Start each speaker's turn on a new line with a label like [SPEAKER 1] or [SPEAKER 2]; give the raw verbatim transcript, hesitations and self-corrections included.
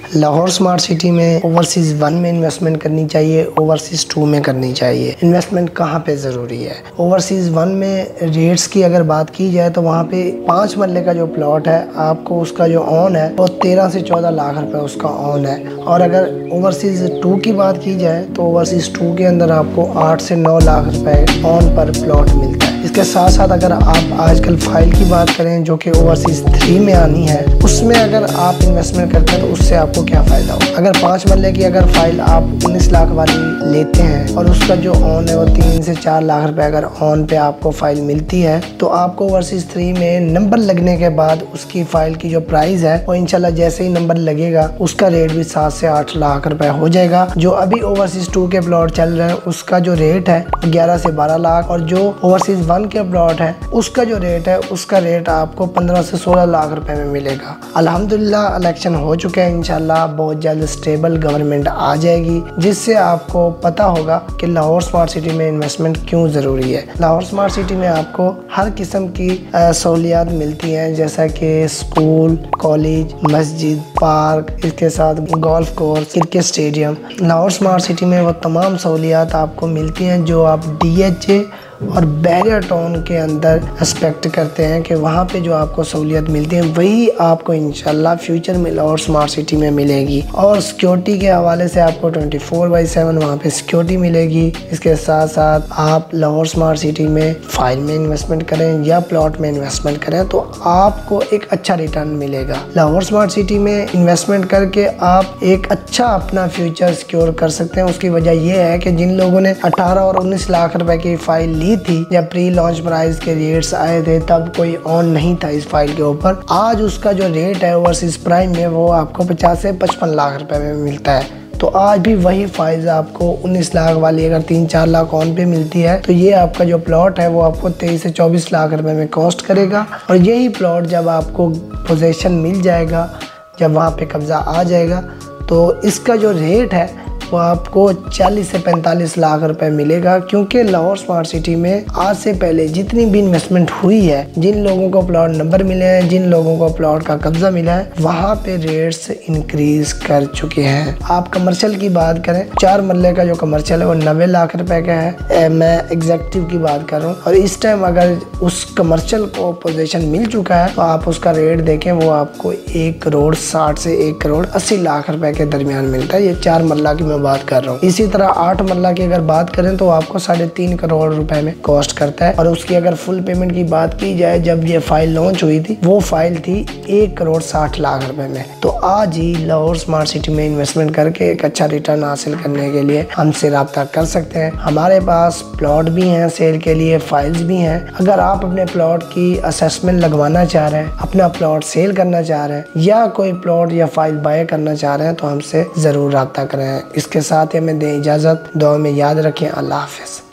[SPEAKER 1] Lahore smart city में overseas one में investment करनी चाहिए, ओवरसीज़ टू में करनी चाहिए। इन्वेस्टमेंट कहाँ पे ज़रूरी है? ओवरसीज़ वन में रेट्स की अगर बात की जाए तो वहाँ पे पाँच मरले का जो प्लॉट है आपको उसका जो ऑन है वो तेरह से चौदह लाख रुपए उसका ऑन है। और अगर ओवरसीज़ टू की बात की जाए तो ओवरसीज़ टू के अंदर आपको आठ से नौ लाख रुपए ऑन पर प्लॉट मिलता है। इसके साथ साथ अगर आप आजकल फाइल की बात करें जो कि ओवरसीज़ थ्री में आनी है, उसमें अगर आप इन्वेस्टमेंट करते हैं तो उससे आपको क्या फ़ायदा हो। अगर पाँच मरले की अगर फाइल आप उन्नीस लाख वाली लेते हैं और उसका जो ऑन है वो तीन से चार लाख रुपए अगर ऑन पे आपको फाइल मिलती है तो आपको ओवरसीज़ थ्री में नंबर लगने के बाद उसकी फाइल की जो प्राइस है वो इंशाल्लाह जैसे ही नंबर लगेगा उसका रेट भी सात से आठ लाख रुपए हो जाएगा। जो अभी ओवरसीज़ टू के प्लॉट चल रहे हैं उसका जो रेट है ग्यारह से बारह लाख और जो ओवरसीज़ वन के प्लॉट है उसका जो रेट है उसका रेट आपको पंद्रह से सोलह लाख रुपए में मिलेगा। अल्हम्दुलिल्लाह इलेक्शन हो चुके हैं, इंशाल्लाह बहुत जल्द स्टेबल गवर्नमेंट आ जाएगी जिससे आपको पता होगा कि लाहौर स्मार्ट सिटी में इन्वेस्टमेंट क्यों ज़रूरी है। लाहौर स्मार्ट सिटी में आपको हर किस्म की सहूलियात मिलती हैं जैसा कि स्कूल, कॉलेज, मस्जिद, पार्क, इसके साथ golf course, cricket stadium. Lahore smart city में वो तमाम सहूलियात आपको मिलती हैं जो आप डी एच ए और बैरियर टाउन के अंदर एक्सपेक्ट करते हैं कि वहाँ पे जो आपको सहूलियत मिलती है वही आपको इंशाल्लाह फ्यूचर में लाहौर स्मार्ट सिटी में मिलेगी। और सिक्योरिटी के हवाले से आपको ट्वेंटी फोर बाई सेवन वहाँ पे सिक्योरिटी मिलेगी। इसके साथ साथ आप लाहौर स्मार्ट सिटी में फाइल में इन्वेस्टमेंट करें या प्लॉट में इन्वेस्टमेंट करें तो आपको एक अच्छा रिटर्न मिलेगा। लाहौर स्मार्ट सिटी में इन्वेस्टमेंट करके आप एक अच्छा अपना फ्यूचर सिक्योर कर सकते हैं। उसकी वजह यह है कि जिन लोगों ने अठारह और उन्नीस लाख रुपए की फाइल ली थी जब प्री लॉन्च प्राइस के रेट्स आए थे तब कोई ऑन नहीं था इस फाइल के ऊपर। आज उसका जो रेट है ओवरसीज़ प्राइम में वो आपको पचास से पचपन लाख रुपए में मिलता है। तो आज भी वही फाइल आपको उन्नीस लाख वाली अगर तीन चार लाख ऑन पे मिलती है तो ये आपका जो प्लॉट है वो आपको तेईस से चौबीस लाख रुपए में कॉस्ट करेगा। और यही प्लॉट जब आपको पोजीशन मिल जाएगा, जब वहाँ पे कब्जा आ जाएगा तो इसका जो रेट है वो आपको चालीस से पैंतालीस लाख रुपए मिलेगा। क्योंकि लाहौर स्मार्ट सिटी में आज से पहले जितनी भी इन्वेस्टमेंट हुई है, जिन लोगों को प्लॉट नंबर मिले हैं, जिन लोगों को प्लॉट का कब्जा मिला है, वहाँ पे रेट्स इंक्रीज कर चुके हैं। आप कमर्शियल की बात करें, चार मरले का जो कमर्शियल है वो नब्बे लाख रुपए का है, ए, मैं एग्जेक्टिव की बात कर रहा हूँ। और इस टाइम अगर उस कमर्शियल को पोजीशन मिल चुका है तो आप उसका रेट देखें वो आपको एक करोड़ साठ से एक करोड़ अस्सी लाख रुपए के दरमियान मिलता है। ये चार मरला की बात कर रहा हूँ। इसी तरह आठ मरला की अगर बात करें तो आपको साढ़े तीन करोड़ रुपए में कॉस्ट करता है। और उसकी अगर फुल पेमेंट की बात की जाए, जब ये फाइल लॉन्च हुई थी वो फाइल थी एक करोड़ साठ लाख रुपए में। तो आज ही लाहौर स्मार्ट सिटी में इन्वेस्टमेंट करके एक अच्छा रिटर्न हासिल करने के लिए हमसे रब्ता कर सकते हैं। हमारे पास प्लॉट भी हैं सेल के लिए, फाइल्स भी हैं। अगर आप अपने प्लॉट की असेसमेंट लगवाना चाह रहे हैं, अपना प्लॉट सेल करना चाह रहे हैं या कोई प्लॉट या फाइल बाय करना चाह रहे हैं तो हमसे जरूर रब्ता करें। इसके साथ ही हमें दें इजाज़त। दुआ में याद रखें। अल्लाह हाफ़िज़।